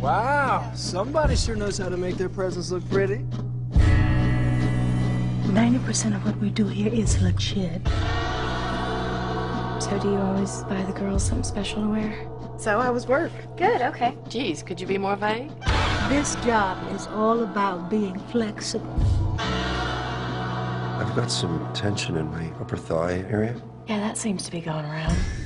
Wow, somebody sure knows how to make their presents look pretty. 90% of what we do here is legit. So do you always buy the girls something special to wear? So how was work? Good, okay. Geez, could you be more vague? This job is all about being flexible. I've got some tension in my upper thigh area. Yeah, that seems to be going around.